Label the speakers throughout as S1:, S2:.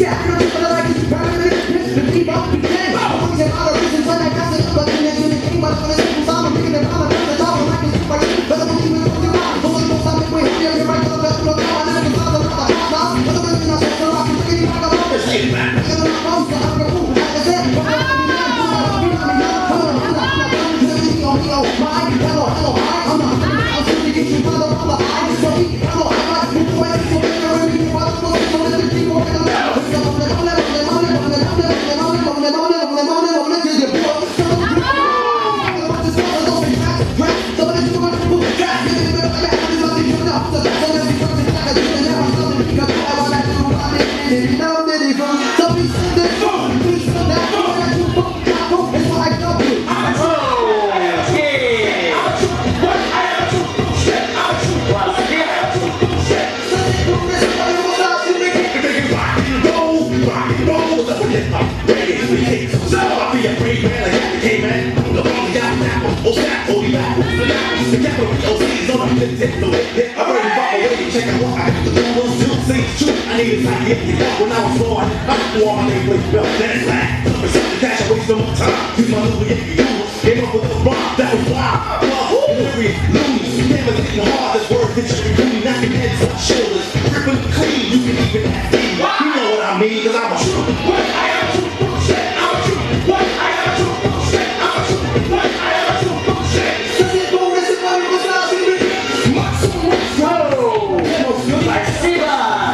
S1: I need to get you back when I was born. I wore my name with belt, that's black. Something cash, I waste no more time. Use my little Yankee Doodle. Came up with a rhyme that was wild. Every loony, never getting hard. This word that you can do, knocking heads on shoulders. Ripping clean, you can even have me. You know what I mean, cause I'm a true. What I am a true bullshit. I'm a true. What I am a true bullshit. I'm a true. What I am a true bullshit. Cause it's bonus and money was not to me. Much so much. Whoa. Like Siva.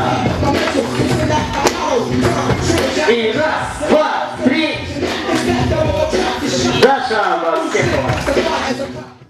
S1: И раз, два, три. Даша Баскетова.